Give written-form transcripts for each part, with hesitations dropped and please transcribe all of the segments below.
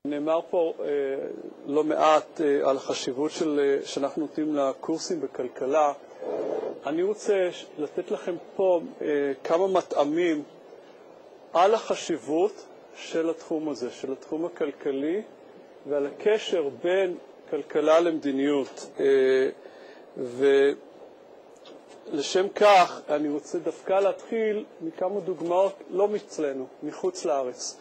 נאמר פה לא מעט על החשיבות שאנחנו נותנים לקורסים בכלכלה. אני רוצה לתת לכם פה כמה מטעמים על החשיבות של התחום הזה, של התחום הכלכלי, ועל הקשר בין כלכלה למדיניות. ולשם כך אני רוצה דווקא להתחיל מכמה דוגמאות לא מצלנו, מחוץ לארץ.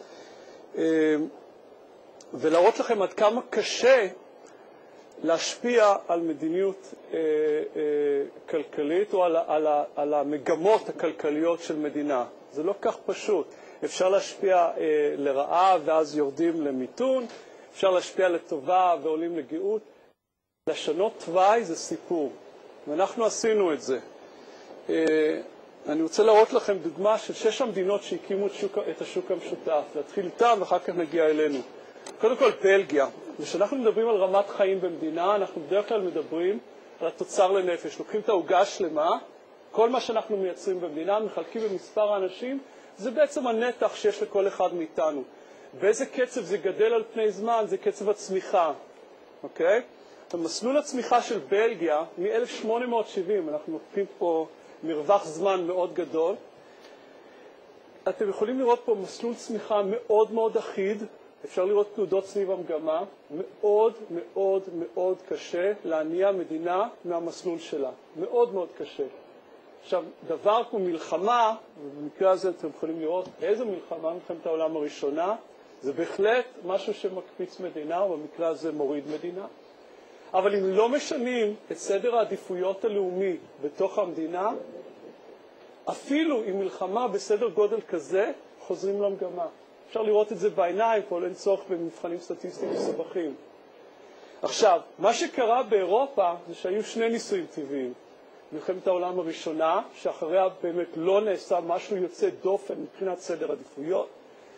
ולהראות לכם עד כמה קשה להשפיע על מדיניות כלכלית או על המגמות הכלכליות של מדינה. זה לא כך פשוט. אפשר להשפיע לרעה ואז יורדים למיתון, אפשר להשפיע לטובה ועולים לגאות. לשנות תוואי זה סיפור, ואנחנו עשינו את זה. אני רוצה להראות לכם דוגמה של 6 המדינות שהקימו את השוק המשותף. להתחיל איתם ואחר כך נגיע אלינו. קודם כל, בלגיה. כשאנחנו מדברים על רמת חיים במדינה, אנחנו בדרך כלל מדברים על התוצר לנפש. לוקחים את העוגה שלמה, כל מה שאנחנו מייצרים במדינה, מחלקים במספר האנשים, זה בעצם הנתח שיש לכל אחד מאיתנו. באיזה קצב זה גדל על פני זמן, זה קצב הצמיחה. אוקיי? המסלול הצמיחה של בלגיה, מ-1870, אנחנו לוקחים פה מרווח זמן מאוד גדול, אתם יכולים לראות פה מסלול צמיחה מאוד מאוד אחיד, אפשר לראות תנודות סביב המגמה, מאוד מאוד מאוד קשה להניע מדינה מהמסלול שלה. מאוד מאוד קשה. עכשיו, דבר כמו מלחמה, ובמקרה הזה אתם יכולים לראות איזו מלחמה, מלחמת העולם הראשונה, זה בהחלט משהו שמקפיץ מדינה, ובמקרה הזה מוריד מדינה. אבל אם לא משנים את סדר העדיפויות הלאומי בתוך המדינה, אפילו עם מלחמה בסדר גודל כזה, חוזרים למגמה. אפשר לראות את זה בעיניים, פה אין צורך במבחנים סטטיסטיים מסובכים. עכשיו, מה שקרה באירופה זה שהיו 2 ניסויים טבעיים. מלחמת העולם הראשונה, שאחריה באמת לא נעשה משהו יוצא דופן מבחינת סדר עדיפויות,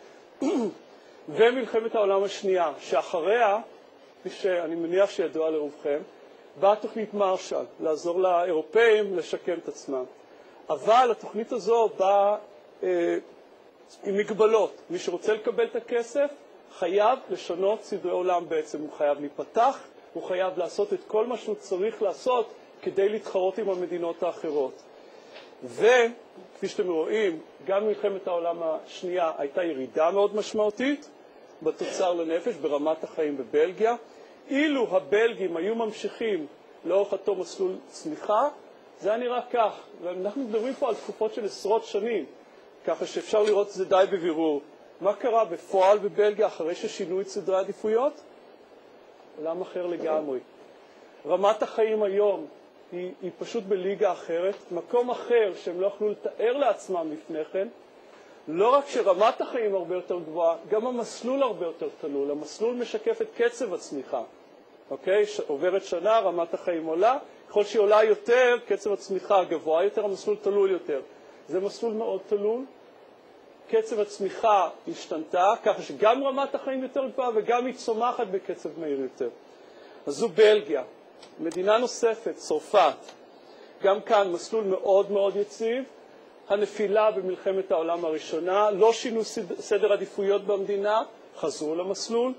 ומלחמת העולם השנייה, שאחריה, כפי שאני מניח שידוע לרובכם, באה תוכנית מרשל, לעזור לאירופאים לשקם את עצמם. אבל התוכנית הזו באה עם מגבלות. מי שרוצה לקבל את הכסף חייב לשנות סדרי עולם בעצם. הוא חייב להיפתח, הוא חייב לעשות את כל מה שהוא צריך לעשות כדי להתחרות עם המדינות האחרות. וכפי שאתם רואים, גם מלחמת העולם השנייה הייתה ירידה מאוד משמעותית בתוצר לנפש ברמת החיים בבלגיה. אילו הבלגים היו ממשיכים לאורך אותו מסלול צמיחה, זה היה נראה כך. ואנחנו מדברים פה על תקופות של עשרות שנים, ככה שאפשר לראות את זה די בבירור. מה קרה בפועל בבלגיה אחרי ששינו את סדרי העדיפויות? עולם אחר לגמרי. רמת החיים היום היא פשוט בליגה אחרת, מקום אחר שהם לא יכלו לתאר לעצמם לפני כן. לא רק שרמת החיים הרבה יותר גבוהה, גם המסלול הרבה יותר תלול. המסלול משקף את קצב הצמיחה. אוקיי? עוברת שנה, רמת החיים עולה. ככל שהיא עולה יותר, קצב הצמיחה גבוה יותר, המסלול תלול יותר. זה מסלול מאוד תלול. קצב הצמיחה השתנתה, ככה שגם רמת החיים יותר גבוהה וגם היא צומחת בקצב מהיר יותר. אז זו בלגיה. מדינה נוספת, צרפת. גם כאן מסלול מאוד מאוד יציב. הנפילה במלחמת העולם הראשונה, לא שינו סדר עדיפויות במדינה, חזרו למסלול.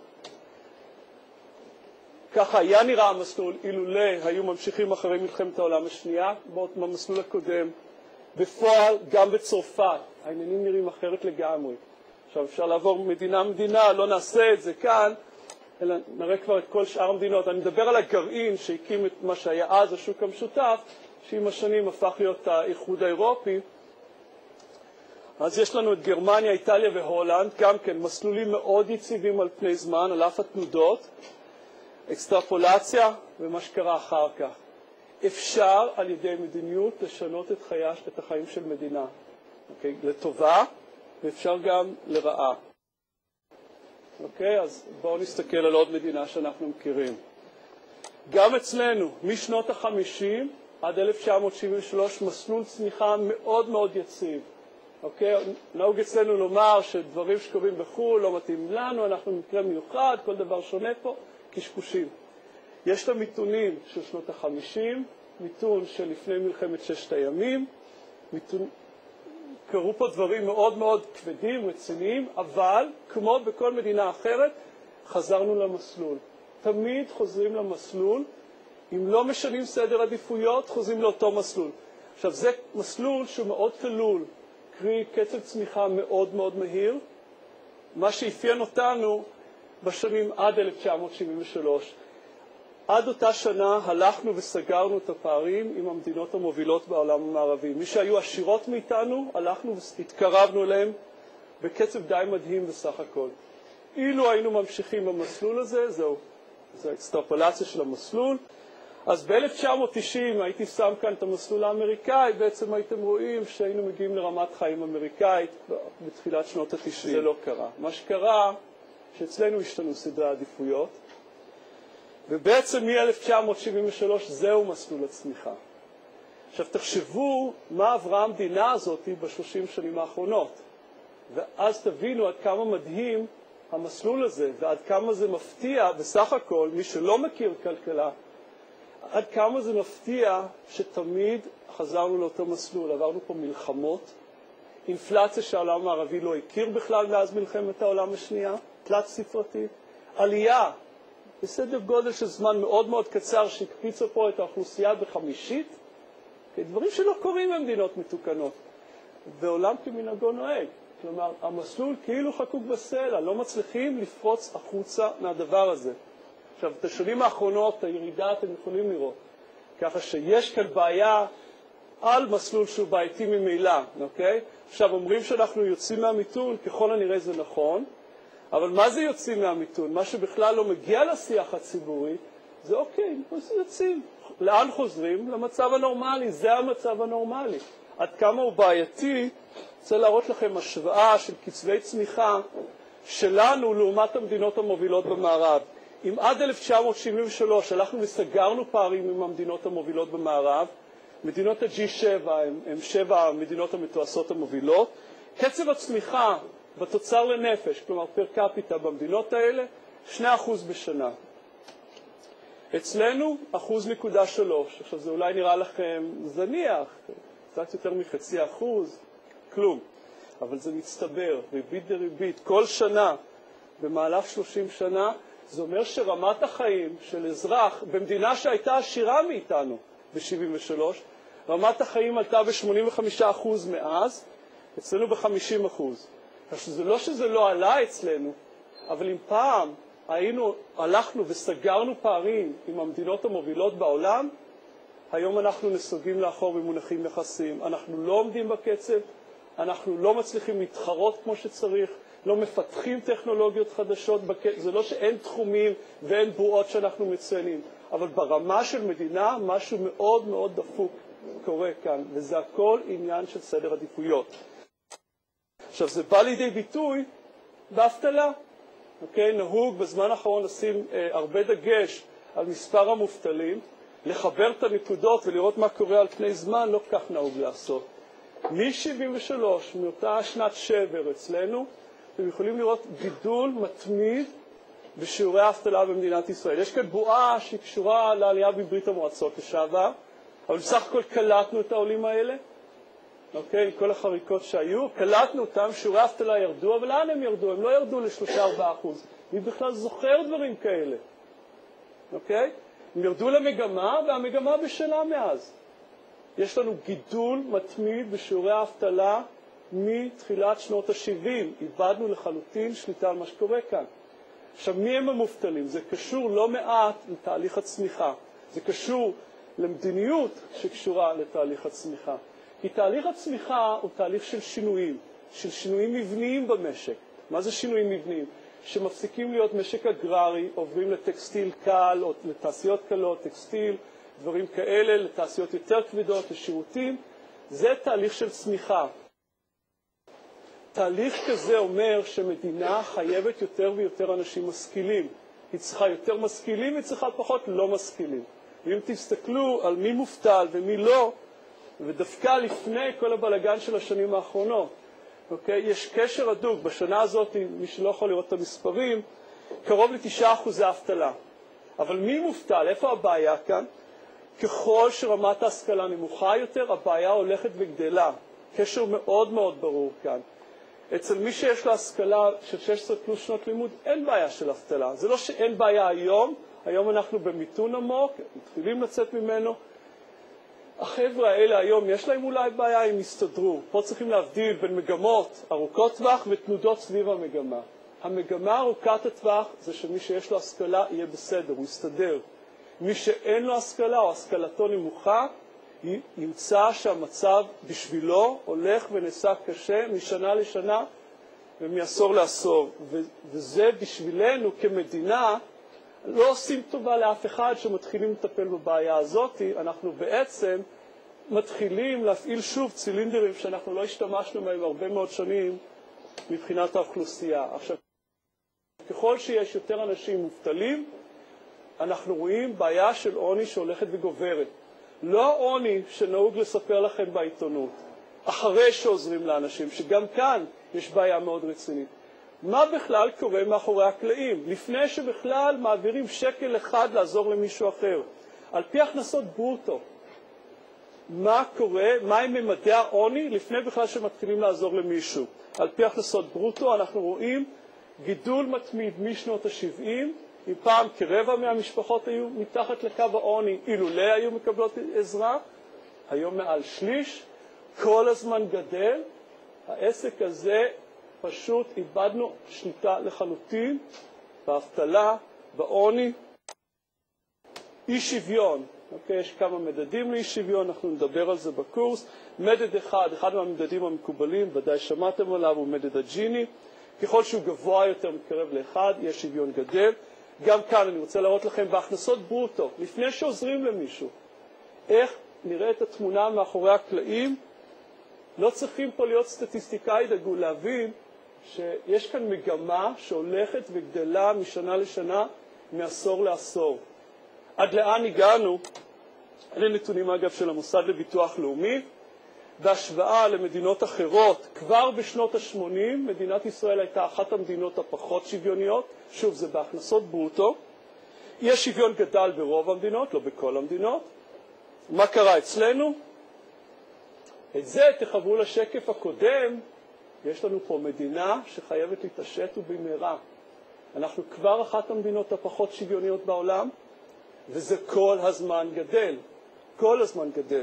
ככה היה נראה המסלול, אילולא היו ממשיכים אחרי מלחמת העולם השנייה, במסלול הקודם. בפועל, גם בצרפת, העניינים נראים אחרת לגמרי. עכשיו אפשר לעבור מדינה, לא נעשה את זה כאן, אלא נראה כבר את כל שאר המדינות. אני מדבר על הגרעין שהקים את מה שהיה אז השוק המשותף, שעם השנים הפך להיות האיחוד האירופי. אז יש לנו את גרמניה, איטליה והולנד, גם כן מסלולים מאוד יציבים על פני זמן, על אף התנודות, אקסטרפולציה ומה שקרה אחר כך. אפשר על ידי מדיניות לשנות את החיים של מדינה, אוקיי? לטובה, ואפשר גם לרעה. אוקיי? אז בואו נסתכל על עוד מדינה שאנחנו מכירים. גם אצלנו, משנות ה-50 עד 1973, מסלול צמיחה מאוד מאוד יציב. אוקיי? נהוג אצלנו לומר שדברים שקורים בחו"ל לא מתאים לנו, אנחנו במקרה מיוחד, כל דבר שונה פה, קשקושים. יש את המיתונים של שנות ה-50, מיתון של לפני מלחמת 6 הימים, קרו פה דברים מאוד מאוד כבדים, רציניים, אבל כמו בכל מדינה אחרת, חזרנו למסלול. תמיד חוזרים למסלול. אם לא משנים סדר עדיפויות, חוזרים לאותו מסלול. עכשיו, זה מסלול שהוא מאוד תלול, קרי קצב צמיחה מאוד מאוד מהיר, מה שאפיין אותנו בשנים עד 1973. עד אותה שנה הלכנו וסגרנו את הפערים עם המדינות המובילות בעולם המערבי. מי שהיו עשירות מאיתנו, הלכנו והתקרבנו אליהם בקצב די מדהים בסך הכל. אילו היינו ממשיכים במסלול הזה, זו האקסטרפולציה של המסלול, אז ב-1990 הייתי שם כאן את המסלול האמריקאי, בעצם הייתם רואים שהיינו מגיעים לרמת חיים אמריקאית בתחילת שנות ה-90. זה לא קרה. מה שקרה, שאצלנו השתנו סדרי העדיפויות, ובעצם מ-1973 זהו מסלול הצמיחה. עכשיו תחשבו מה עברה המדינה הזאת ב-30 שנים האחרונות, ואז תבינו עד כמה מדהים המסלול הזה, ועד כמה זה מפתיע בסך הכל, מי שלא מכיר כלכלה, עד כמה זה מפתיע שתמיד חזרנו לאותו מסלול. עברנו פה מלחמות, אינפלציה שהעולם הערבי לא הכיר בכלל מאז מלחמת העולם השנייה, תלת ספרתי, עלייה בסדר גודל של זמן מאוד מאוד קצר שהקפיצה פה את האוכלוסייה בחמישית, דברים שלא קורים במדינות מתוקנות, ועולם כמנהגו נוהג. כלומר, המסלול כאילו חקוק בסלע, לא מצליחים לפרוץ החוצה מהדבר הזה. עכשיו, את השנים האחרונות, הירידה אתם יכולים לראות, ככה שיש כאן בעיה על מסלול שהוא בעייתי ממילא, אוקיי? עכשיו, אומרים שאנחנו יוצאים מהמיתון, ככל הנראה זה נכון, אבל מה זה יוצאים מהמיתון? מה שבכלל לא מגיע לשיח הציבורי, זה אוקיי, אז יוצאים. לאן חוזרים? למצב הנורמלי, זה המצב הנורמלי. עד כמה הוא בעייתי, רוצה להראות לכם השוואה של קצבי צמיחה שלנו לעומת המדינות המובילות במערב. אם עד 1973 הלכנו וסגרנו פערים עם המדינות המובילות במערב, מדינות ה-G7 הן 7 המדינות המתועשות המובילות, קצב הצמיחה בתוצר לנפש, כלומר פר קפיטה במדינות האלה, 2% בשנה. אצלנו 1.3%. עכשיו זה אולי נראה לכם זניח, קצת יותר מ0.5%, כלום. אבל זה מצטבר, ריבית דריבית, כל שנה, במהלך 30 שנה, זה אומר שרמת החיים של אזרח במדינה שהייתה עשירה מאיתנו ב-73, רמת החיים עלתה ב-85% מאז, אצלנו ב-50%. זה לא שזה לא עלה אצלנו, אבל אם פעם הלכנו וסגרנו פערים עם המדינות המובילות בעולם, היום אנחנו נסוגים לאחור במונחים יחסיים. אנחנו לא עומדים בקצב, אנחנו לא מצליחים להתחרות כמו שצריך, לא מפתחים טכנולוגיות חדשות, זה לא שאין תחומים ואין בועות שאנחנו מציינים, אבל ברמה של מדינה משהו מאוד מאוד דפוק קורה כאן, וזה הכל עניין של סדר עדיפויות. עכשיו זה בא לידי ביטוי באבטלה. אוקיי? נהוג בזמן האחרון לשים הרבה דגש על מספר המובטלים, לחבר את הנקודות ולראות מה קורה על פני זמן, לא כך נהוג לעשות. מ-73, מאותה שנת שבר אצלנו, אתם יכולים לראות גידול מתמיד בשיעורי האבטלה במדינת ישראל. יש כאן בועה שהיא קשורה לעלייה בברית המועצות לשעבר, אבל בסך הכל קלטנו את העולים האלה, אוקיי, כל החריקות שהיו, קלטנו אותם, שיעורי האבטלה ירדו, אבל לאן הם ירדו? הם לא ירדו ל3-4%. מי בכלל זוכר דברים כאלה? אוקיי? הם ירדו למגמה, והמגמה בשלה מאז. יש לנו גידול מתמיד בשיעורי האבטלה מתחילת שנות ה-70. איבדנו לחלוטין שליטה על מה שקורה כאן. עכשיו, מי הם המובטלים? זה קשור לא מעט לתהליך הצמיחה. זה קשור למדיניות שקשורה לתהליך הצמיחה. כי תהליך הצמיחה הוא תהליך של שינויים מבניים במשק. מה זה שינויים מבניים? שמפסיקים להיות משק אגררי, עוברים לטקסטיל קל או לתעשיות קלות, טקסטיל, דברים כאלה, לתעשיות יותר כבדות, לשירותים. זה תהליך של צמיחה. תהליך כזה אומר שמדינה חייבת יותר ויותר אנשים משכילים. היא צריכה יותר משכילים, היא צריכה פחות לא משכילים. ואם תסתכלו על מי מובטל ומי לא, ודווקא לפני כל הבלגן של השנים האחרונות, אוקיי? יש קשר הדוק. בשנה הזאת, מי שלא יכול לראות את המספרים, קרוב ל9% אבטלה. אבל מי מובטל? איפה הבעיה כאן? ככל שרמת ההשכלה נמוכה יותר, הבעיה הולכת וגדלה. קשר מאוד מאוד ברור כאן. אצל מי שיש לו השכלה של 16 פלוס שנות לימוד, אין בעיה של אבטלה. זה לא שאין בעיה היום, היום אנחנו במיתון עמוק, מתחילים לצאת ממנו. החבר'ה האלה היום יש להם אולי בעיה, הם יסתדרו. פה צריכים להבדיל בין מגמות ארוכות טווח ותנודות סביב המגמה. המגמה ארוכת הטווח זה שמי שיש לו השכלה יהיה בסדר, הוא יסתדר. מי שאין לו השכלה או השכלתו נמוכה, ימצא שהמצב בשבילו הולך ונעשה קשה משנה לשנה ומעשור לעשור. וזה בשבילנו כמדינה, לא עושים טובה לאף אחד שמתחילים לטפל בבעיה הזאת. אנחנו בעצם מתחילים להפעיל שוב צילינדרים שאנחנו לא השתמשנו מהם הרבה מאוד שנים מבחינת האוכלוסייה. עכשיו, ככל שיש יותר אנשים מובטלים, אנחנו רואים בעיה של עוני שהולכת וגוברת. לא עוני שנהוג לספר לכם בעיתונות, אחרי שעוזרים לאנשים, שגם כאן יש בעיה מאוד רצינית. מה בכלל קורה מאחורי הקלעים? לפני שבכלל מעבירים שקל אחד לעזור למישהו אחר. על פי הכנסות ברוטו, מה קורה, מה הם ממדי העוני לפני בכלל שמתחילים לעזור למישהו? על פי הכנסות ברוטו אנחנו רואים גידול מתמיד משנות ה-70, אם פעם כרבע מהמשפחות היו מתחת לקו העוני, אילולא היו מקבלות עזרה, היום מעל שליש, כל הזמן גדל. העסק הזה פשוט איבדנו שליטה לחלוטין, באבטלה, בעוני. אי שוויון, יש כמה מדדים לאי שוויון, אנחנו נדבר על זה בקורס. מדד אחד מהמדדים המקובלים, ודאי שמעתם עליו, הוא מדד הג'יני. ככל שהוא גבוה יותר מתקרב לאחד, יש שוויון גדל. גם כאן אני רוצה להראות לכם בהכנסות ברוטו, לפני שעוזרים למישהו, איך נראית התמונה מאחורי הקלעים. לא צריכים פה להיות סטטיסטיקאי דגול להבין שיש כאן מגמה שהולכת וגדלה משנה לשנה, מעשור לעשור. עד לאן הגענו? אלה נתונים אגב של המוסד לביטוח לאומי. בהשוואה למדינות אחרות, כבר בשנות ה-80, מדינת ישראל הייתה אחת המדינות הפחות שוויוניות, שוב זה בהכנסות ברוטו. יש שוויון גדל ברוב המדינות, לא בכל המדינות. מה קרה אצלנו? את זה תחברו לשקף הקודם, יש לנו פה מדינה שחייבת להתעשת ובמהרה. אנחנו כבר אחת המדינות הפחות שוויוניות בעולם, וזה כל הזמן גדל. כל הזמן גדל.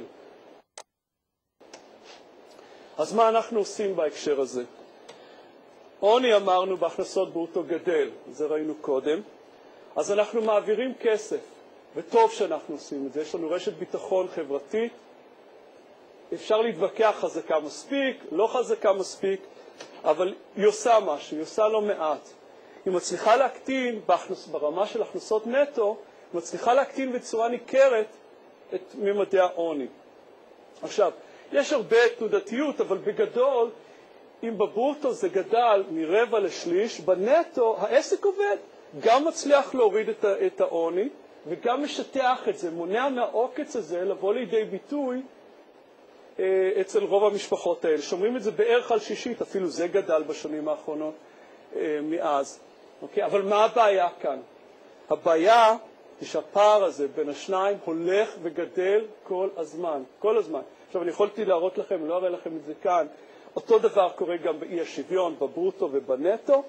אז מה אנחנו עושים בהקשר הזה? עוני אמרנו בהכנסות ברוטו גדל, זה ראינו קודם. אז אנחנו מעבירים כסף, וטוב שאנחנו עושים את זה. יש לנו רשת ביטחון חברתי. אפשר להתווכח חזקה מספיק, לא חזקה מספיק, אבל היא עושה משהו, היא עושה לא מעט. היא מצליחה להקטין ברמה של הכנסות נטו, היא מצליחה להקטין בצורה ניכרת את ממדי העוני. עכשיו, יש הרבה תנודתיות, אבל בגדול, אם בברוטו זה גדל מרבע לשליש, בנטו העסק עובד. גם מצליח להוריד את העוני, וגם משטח את זה, מונע מהעוקץ הזה לבוא לידי ביטוי אצל רוב המשפחות האלה. שומרים את זה בערך על שישית, אפילו זה גדל בשנים האחרונות מאז. אוקיי? אבל מה הבעיה כאן? הבעיה היא שהפער הזה בין השניים הולך וגדל כל הזמן. כל הזמן. עכשיו, אני יכולתי להראות לכם, לא אראה לכם את זה כאן, אותו דבר קורה גם באי השוויון, בברוטו ובנטו.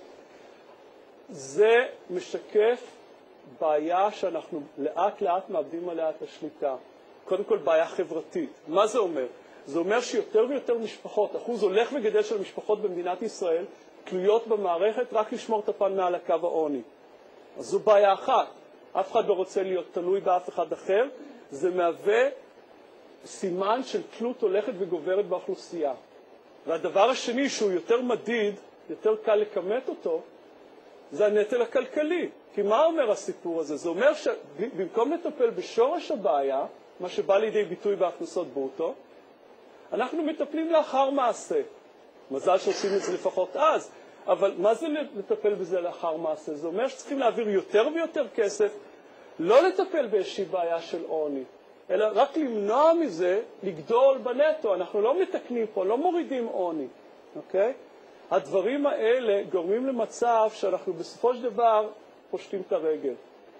זה משקף בעיה שאנחנו לאט לאט מאבדים עליה את השליטה. קודם כל בעיה חברתית. מה זה אומר? זה אומר שיותר ויותר משפחות, אחוז הולך וגדל של משפחות במדינת ישראל, תלויות במערכת רק לשמור את הפן מעל הקו העוני. אז זו בעיה אחת. אף אחד לא רוצה להיות תלוי באף אחד אחר. זה מהווה סימן של תלות הולכת וגוברת באוכלוסייה. והדבר השני שהוא יותר מדיד, יותר קל לכמת אותו, זה הנטל הכלכלי. כי מה אומר הסיפור הזה? זה אומר שבמקום לטפל בשורש הבעיה, מה שבא לידי ביטוי בהכנסות ברוטו, אנחנו מטפלים לאחר מעשה. מזל שעושים את זה לפחות אז. אבל מה זה לטפל בזה לאחר מעשה? זה אומר שצריכים להעביר יותר ויותר כסף, לא לטפל באיזושהי בעיה של עוני, אלא רק למנוע מזה לגדול בנטו. אנחנו לא מתקנים פה, לא מורידים עוני. אוקיי? הדברים האלה גורמים למצב שאנחנו בסופו של דבר פושטים את הרגל.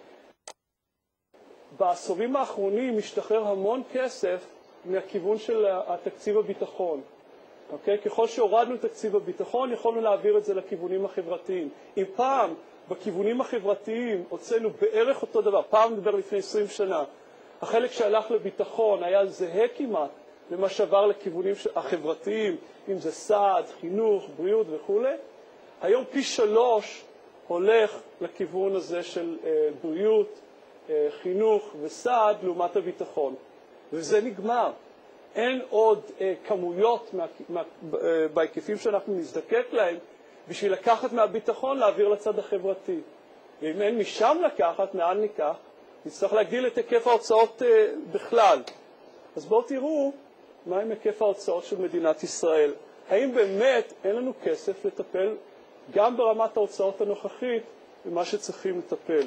בעשורים האחרונים משתחרר המון כסף מהכיוון של התקציב הביטחון. אוקיי? ככל שהורדנו את תקציב הביטחון, יכולנו להעביר את זה לכיוונים החברתיים. אם פעם בכיוונים החברתיים הוצאנו בערך אותו דבר, פעם נדבר לפני 20 שנה, החלק שהלך לביטחון היה זהה כמעט למה שעבר לכיוונים החברתיים, אם זה סעד, חינוך, בריאות וכו'. היום פי 3 הולך לכיוון הזה של בריאות, חינוך וסעד לעומת הביטחון. וזה נגמר. אין עוד כמויות בהיקפים שאנחנו נזדקק להם בשביל לקחת מהביטחון להעביר לצד החברתי. ואם אין משם לקחת, מעל ניקח, נצטרך להגדיל את היקף ההוצאות בכלל. אז בואו תראו מה עם היקף ההוצאות של מדינת ישראל. האם באמת אין לנו כסף לטפל גם ברמת ההוצאות הנוכחית במה שצריכים לטפל?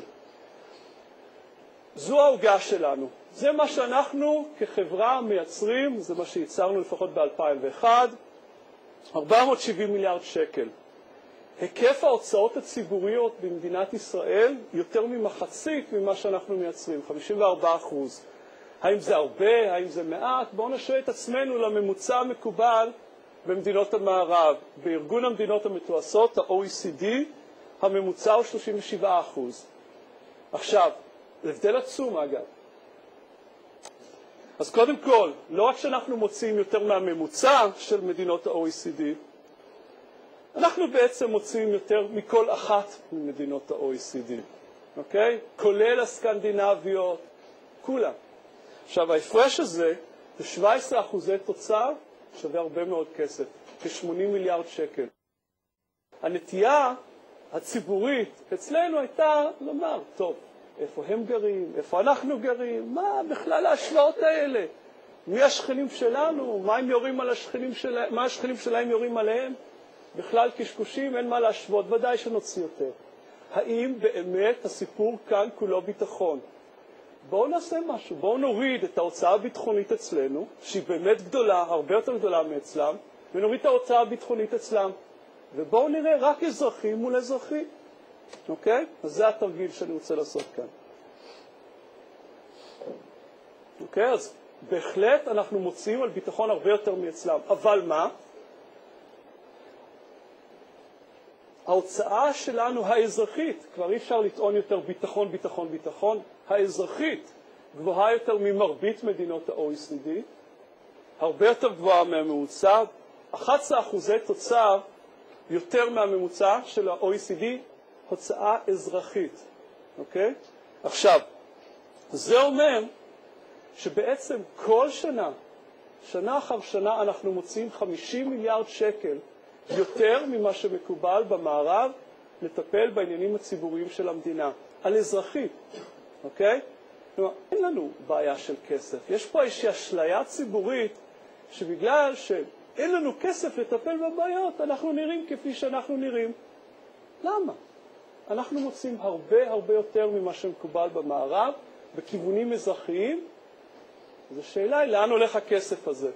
זו ההוגה שלנו. זה מה שאנחנו כחברה מייצרים, זה מה שייצרנו לפחות ב-2001, 470 מיליארד שקל. היקף ההוצאות הציבוריות במדינת ישראל יותר ממחצית ממה שאנחנו מייצרים, 54%. האם זה הרבה? האם זה מעט? בואו נשווה את עצמנו לממוצע המקובל במדינות המערב. בארגון המדינות המתועשות, ה-OECD, הממוצע הוא 37%. עכשיו, הבדל עצום אגב. אז קודם כל, לא רק שאנחנו מוצאים יותר מהממוצע של מדינות ה-OECD, אנחנו בעצם מוצאים יותר מכל אחת ממדינות ה-OECD, אוקיי? כולל הסקנדינביות, כולם. עכשיו, ההפרש הזה, ב-17% תוצר, שווה הרבה מאוד כסף, כ-80 מיליארד שקל. הנטייה הציבורית אצלנו הייתה לומר, טוב, איפה הם גרים, איפה אנחנו גרים, מה בכלל ההשוואות האלה? מי השכנים שלנו, מה הם יורים על השכנים שלהם, מה השכנים שלהם יורים עליהם? בכלל קשקושים, אין מה להשוות, ודאי שנוציא יותר. האם באמת הסיפור כאן כולו ביטחון? בואו נעשה משהו, בואו נוריד את ההוצאה הביטחונית אצלנו, שהיא באמת גדולה, הרבה יותר גדולה מאצלם, ונוריד את ההוצאה הביטחונית אצלם. ובואו נראה רק אזרחים מול אזרחים. אוקיי? אז זה התרגיל שאני רוצה לעשות כאן. אוקיי? אז בהחלט אנחנו מוצאים על ביטחון הרבה יותר מאצלם. אבל מה? ההוצאה שלנו האזרחית, כבר אי אפשר לטעון יותר ביטחון, ביטחון, ביטחון, האזרחית גבוהה יותר ממרבית מדינות ה-OECD, הרבה יותר גבוהה מהממוצע, 11% תוצר יותר מהממוצע של ה-OECD, הוצאה אזרחית. אוקיי? עכשיו, זה אומר שבעצם כל שנה, שנה אחר שנה, אנחנו מוצאים 50 מיליארד שקל יותר ממה שמקובל במערב לטפל בעניינים הציבוריים של המדינה, על אזרחית. אוקיי? כלומר, אין לנו בעיה של כסף. יש פה איזושהי אשליה ציבורית שבגלל שאין לנו כסף לטפל בבעיות, אנחנו נראים כפי שאנחנו נראים. למה? אנחנו מוצאים הרבה יותר ממה שמקובל במערב, בכיוונים אזרחיים. אז השאלה היא, לאן הולך הכסף הזה?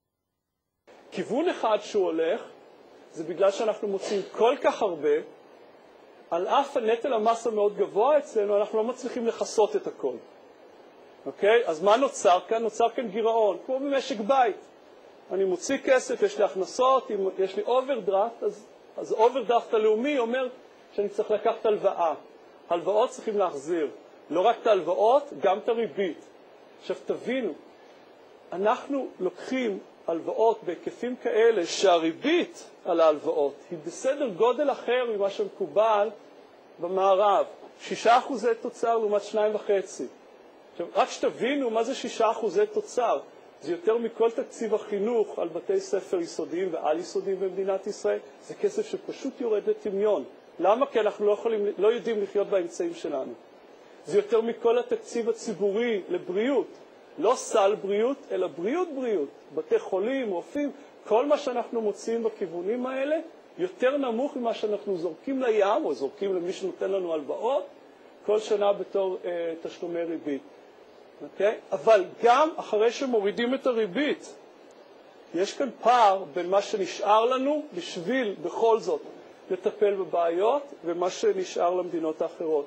כיוון אחד שהוא הולך, זה בגלל שאנחנו מוצאים כל כך הרבה, על אף הנטל המס המאוד גבוה אצלנו, אנחנו לא מצליחים לחסות את הכל. אוקיי? אז מה נוצר כאן? נוצר כאן גירעון, כמו במשק בית. אני מוציא כסף, יש לי הכנסות, אם יש לי אוברדרפט, אז אוברדרפט הלאומי אומר שאני צריך לקחת הלוואה. הלוואות צריכים להחזיר. לא רק את ההלוואות, גם את הריבית. עכשיו תבינו, אנחנו לוקחים הלוואות בהיקפים כאלה שהריבית על ההלוואות היא בסדר גודל אחר ממה שמקובל במערב. 6% תוצר לעומת 2.5. עכשיו, רק שתבינו מה זה 6% תוצר. זה יותר מכל תקציב החינוך על בתי ספר יסודיים ועל יסודיים במדינת ישראל. זה כסף שפשוט יורד לטמיון. למה? כי אנחנו לא יודעים לחיות באמצעים שלנו. זה יותר מכל התקציב הציבורי לבריאות. לא סל בריאות, אלא בריאות. בתי חולים, רופאים, כל מה שאנחנו מוצאים בכיוונים האלה, יותר נמוך ממה שאנחנו זורקים לים, או זורקים למי שנותן לנו הלוואות, כל שנה בתור תשלומי ריבית. אוקיי? אבל גם אחרי שמורידים את הריבית, יש כאן פער בין מה שנשאר לנו בשביל בכל זאת לטפל בבעיות, ומה שנשאר למדינות האחרות.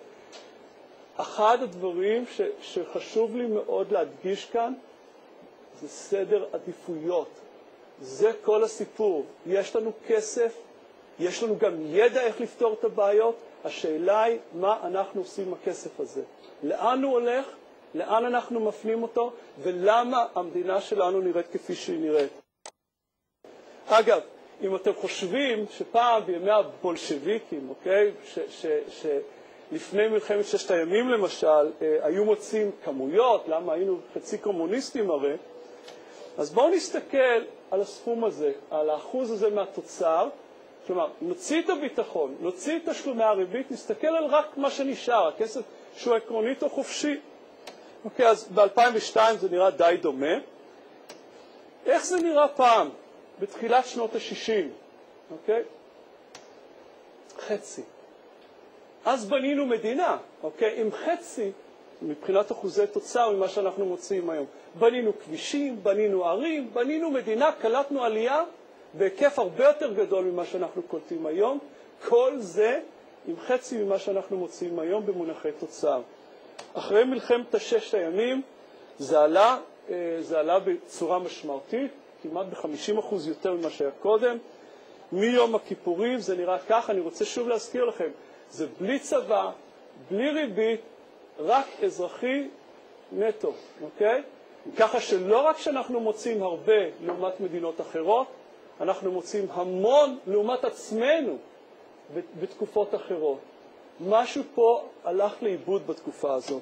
אחד הדברים שחשוב לי מאוד להדגיש כאן, זה סדר עדיפויות. זה כל הסיפור. יש לנו כסף, יש לנו גם ידע איך לפתור את הבעיות. השאלה היא מה אנחנו עושים עם הכסף הזה. לאן הוא הולך, לאן אנחנו מפנים אותו, ולמה המדינה שלנו נראית כפי שהיא נראית. אגב, אם אתם חושבים שפעם בימי הבולשביקים, אוקיי, שלפני מלחמת ששת הימים למשל, היו מוצאים כמויות, למה היינו חצי קומוניסטים הרי, אז בואו נסתכל על הסכום הזה, על האחוז הזה מהתוצר, כלומר, נוציא את הביטחון, נוציא את תשלומי הריבית, נסתכל על רק מה שנשאר, הכסף שהוא עקרונית או חופשי. אוקיי, אז ב-2002 זה נראה די דומה. איך זה נראה פעם? בתחילת שנות ה-60, אוקיי? חצי. אז בנינו מדינה, אוקיי? עם חצי, מבחינת אחוזי תוצר ממה שאנחנו מוצאים היום. בנינו כבישים, בנינו ערים, בנינו מדינה, קלטנו עלייה בהיקף הרבה יותר גדול ממה שאנחנו קולטים היום. כל זה עם חצי ממה שאנחנו מוצאים היום במונחי תוצר. אחרי מלחמת ששת הימים זה עלה בצורה משמעותית, כמעט ב-50% יותר ממה שהיה קודם. מיום הכיפורים זה נראה כך, אני רוצה שוב להזכיר לכם, זה בלי צבא, בלי ריבית, רק אזרחי נטו, אוקיי? ככה שלא רק שאנחנו מוצאים הרבה לעומת מדינות אחרות, אנחנו מוצאים המון לעומת עצמנו בתקופות אחרות. משהו פה הלך לאיבוד בתקופה הזאת.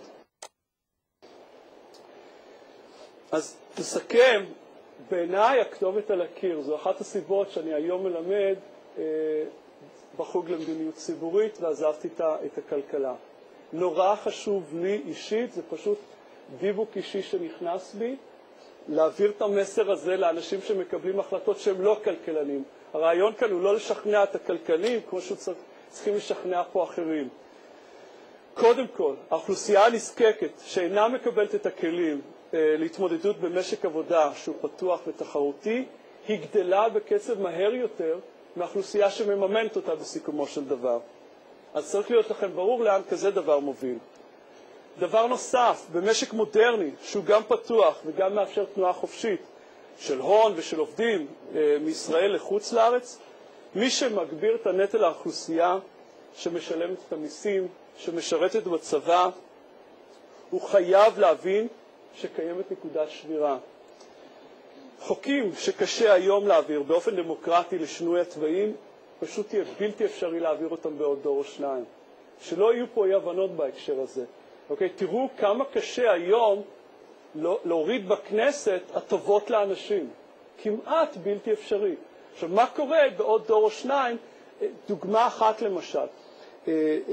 אז תסכם, בעיניי הכתובת על הקיר, זו אחת הסיבות שאני היום מלמד בחוג למדיניות ציבורית ועזבתי את הכלכלה. נורא חשוב לי אישית, זה פשוט דיבוק אישי שנכנס בי, להעביר את המסר הזה לאנשים שמקבלים החלטות שהם לא כלכלנים. הרעיון כאן הוא לא לשכנע את הכלכלנים כמו שצריכים לשכנע פה אחרים. קודם כל, האוכלוסייה הנזקקת שאינה מקבלת את הכלים להתמודדות במשק עבודה שהוא פתוח ותחרותי, היא גדלה בקצב מהר יותר מהאוכלוסייה שמממנת אותה בסיכומו של דבר. אז צריך להיות לכם ברור לאן כזה דבר מוביל. דבר נוסף, במשק מודרני שהוא גם פתוח וגם מאפשר תנועה חופשית של הון ושל עובדים מישראל לחוץ לארץ, מי שמגביר את הנטל האוכלוסייה שמשלמת את המיסים, שמשרתת בצבא, הוא חייב להבין שקיימת נקודת שבירה. חוקים שקשה היום להעביר באופן דמוקרטי לשינוי התוואים, פשוט יהיה בלתי אפשרי להעביר אותם בעוד דור או שניים. שלא יהיו פה אי-הבנות בהקשר הזה. אוקיי, תראו כמה קשה היום להוריד בכנסת הטובות לאנשים. כמעט בלתי אפשרי. עכשיו, מה קורה בעוד דור או שניים? דוגמה אחת למשל. 80%,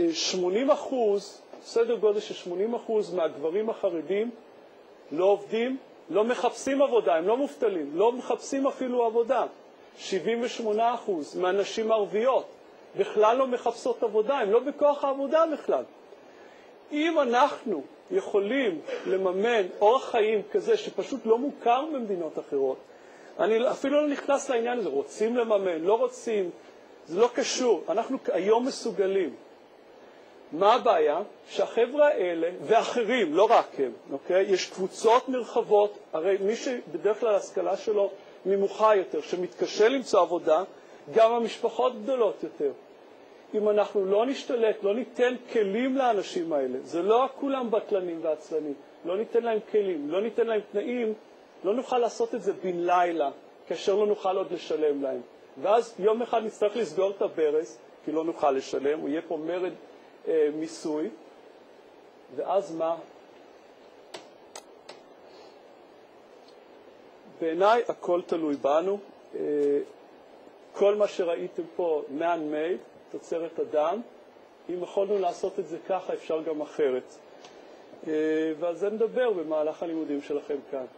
סדר גודל של 80% מהגברים החרדים לא עובדים, לא מחפשים עבודה, הם לא מובטלים, לא מחפשים אפילו עבודה. 78% מהנשים הערביות בכלל לא מחפשות עבודה, הם לא בכוח העבודה בכלל. אם אנחנו יכולים לממן אורח חיים כזה שפשוט לא מוכר במדינות אחרות, אני אפילו לא נכנס לעניין הזה, רוצים לממן, לא רוצים, זה לא קשור, אנחנו היום מסוגלים. מה הבעיה? שהחבר'ה האלה ואחרים, לא רק הם, אוקיי? יש קבוצות נרחבות, הרי מי שבדרך כלל ההשכלה שלו נמוכה יותר, שמתקשה למצוא עבודה, גם המשפחות גדולות יותר. אם אנחנו לא נשתלט, לא ניתן כלים לאנשים האלה, זה לא כולם בטלנים ועצלנים, לא ניתן להם כלים, לא ניתן להם תנאים, לא נוכל לעשות את זה בן לילה, כאשר לא נוכל עוד לשלם להם. ואז יום אחד נצטרך לסגור את הברז, כי לא נוכל לשלם, הוא יהיה פה מרד מיסוי, ואז מה? בעיניי הכל תלוי בנו. כל מה שראיתם פה man-made, תוצרת אדם, אם יכולנו לעשות את זה ככה, אפשר גם אחרת. ועל זה נדבר במהלך הלימודים שלכם כאן.